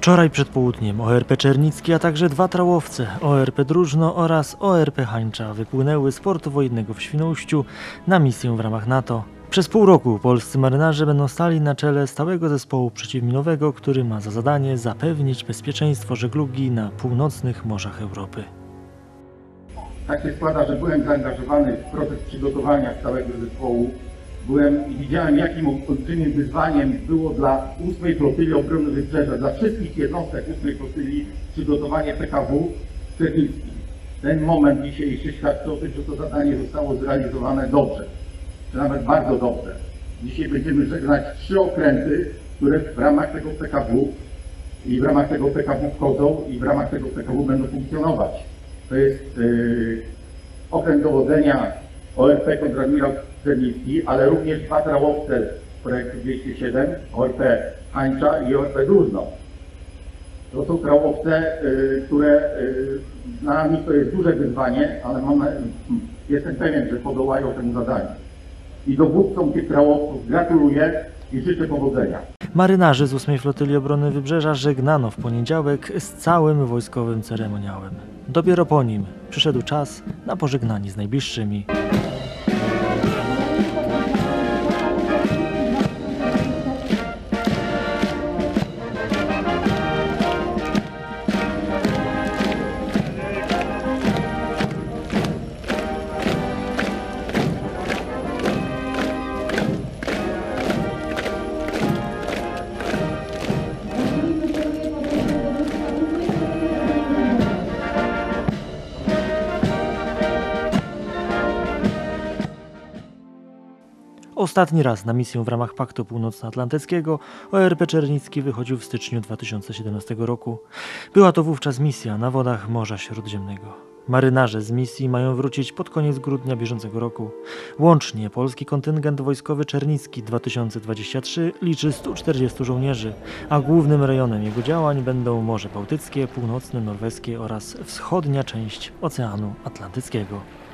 Wczoraj przed południem ORP Czernicki, a także dwa trałowce ORP Drużno oraz ORP Hańcza wypłynęły z portu wojennego w Świnoujściu na misję w ramach NATO. Przez pół roku polscy marynarze będą stali na czele stałego zespołu przeciwminowego, który ma za zadanie zapewnić bezpieczeństwo żeglugi na północnych morzach Europy. Tak się składa, że byłem zaangażowany w proces przygotowania całego zespołu. Byłem i widziałem, jakim olbrzymim wyzwaniem było dla 8. Flotyli Obrony Wybrzeża, dla wszystkich jednostek 8. Flotyli przygotowanie PKW Czernicki. Ten moment dzisiejszy świadczy o tym, że to zadanie zostało zrealizowane dobrze, czy nawet bardzo dobrze. Dzisiaj będziemy żegnać 3 okręty, które w ramach tego PKW i w ramach tego PKW wchodzą i w ramach tego PKW będą funkcjonować. To jest okręt dowodzenia ORP Kontradmirał Czernicki, ale również 2 trałowce projektu 207, ORP Hańcza i ORP Drużno. To są trałowce, które dla nich to jest duże wyzwanie, ale jestem pewien, że podołają temu zadaniu. I dowódcom tych trałowców gratuluję i życzę powodzenia. Marynarzy z 8. Flotyli Obrony Wybrzeża żegnano w poniedziałek z całym wojskowym ceremoniałem. Dopiero po nim przyszedł czas na pożegnanie z najbliższymi. Ostatni raz na misję w ramach Paktu Północnoatlantyckiego ORP Czernicki wychodził w styczniu 2017 roku. Była to wówczas misja na wodach Morza Śródziemnego. Marynarze z misji mają wrócić pod koniec grudnia bieżącego roku. Łącznie polski kontyngent wojskowy Czernicki 2023 liczy 140 żołnierzy, a głównym rejonem jego działań będą Morze Bałtyckie, północne norweskie oraz wschodnia część Oceanu Atlantyckiego.